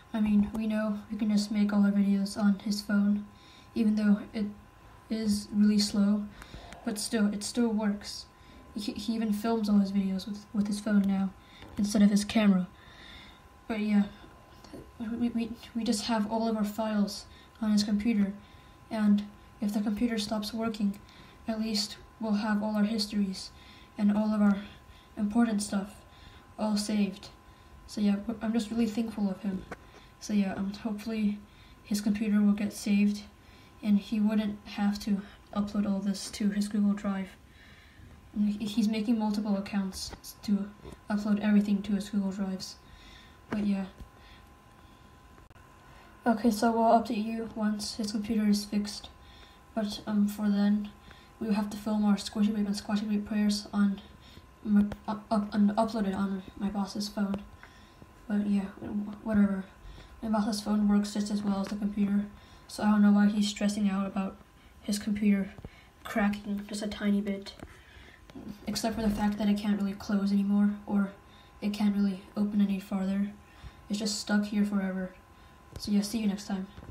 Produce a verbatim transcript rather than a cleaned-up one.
I mean, we know we can just make all our videos on his phone, even though it is really slow, but still, it still works. He, he even films all his videos with, with his phone now, instead of his camera. But yeah, we, we, we just have all of our files on his computer, and if the computer stops working, at least we'll have all our histories and all of our important stuff all saved. So yeah, I'm just really thankful of him. So yeah, um, hopefully his computer will get saved and he wouldn't have to upload all this to his Google Drive. He's making multiple accounts to upload everything to his Google Drives. But yeah. Okay, so we'll update you once his computer is fixed. But um, for then, we will have to film our Squishy Babe and Squatchy Babe prayers on, my, up, up, and upload it on my boss's phone. But yeah, whatever. My boss's phone works just as well as the computer, so I don't know why he's stressing out about his computer cracking just a tiny bit. Except for the fact that it can't really close anymore, or it can't really open any farther. It's just stuck here forever. So yeah, see you next time.